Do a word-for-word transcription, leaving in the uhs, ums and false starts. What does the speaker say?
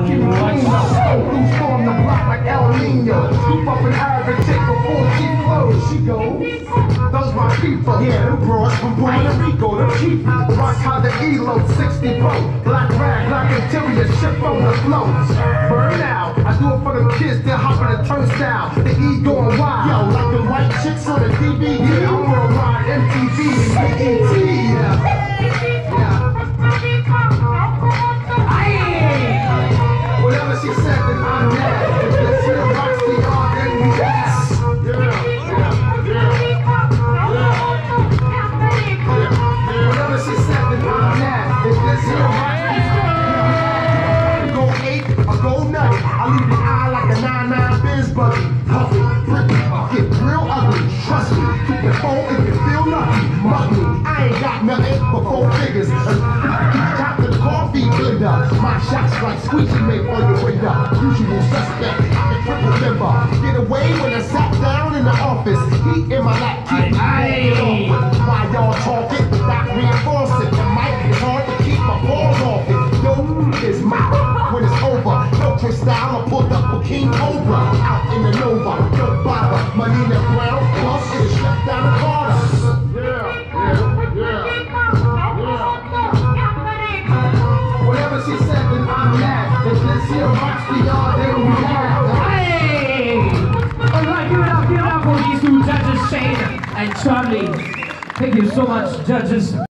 keep it clean. Blue storm the block like El Nino. Scoop up an Arabic chick before she flows. She goes, those my people. Yeah, them broads from Puerto Rico, the cheap. Rock how the E-Lo sixty volt. Black rag, black interior, ship on the floats. Burn out, I do it for the kids that hop in the turnstile. The E going wild. Yo, like the white chicks on the D V D. Yeah, I'm worldwide, M T V, and B E T. Yeah. Yeah. Whatever she said, then I'm mad. If this here rocks the yard, then we ass. Yeah, yeah, yeah, yeah. Whatever she said, then I'm mad. If this here rocks the yard, go eight or go nutty. I leave the eye like a nine nine biz buggy. Puffy, bricky, get real ugly. Trust me, keep the phone if you feel lucky. Mug me, I ain't got nothing but four figures. Top the coffee blender. My shots like squeegee make on your window. Usual suspect, I'm a triple member. Get away when I sat down in the office. Heat in my lap, keep it off. Why y'all talking without reinforcing? The mic is hard to keep my balls off it. Yo, is my when it's over. No twist style, I pulled up with King Cobra. Out in the Nova, no bother. Money in the ground, plus it's shut down the Carter. Yeah, yeah, yeah, yeah. Whatever she said, then I'm mad. If this here rocks the yard, then we have. Hey! Alright, give it up, give it up for these two judges, Shane and Charlie. Thank you so much, judges.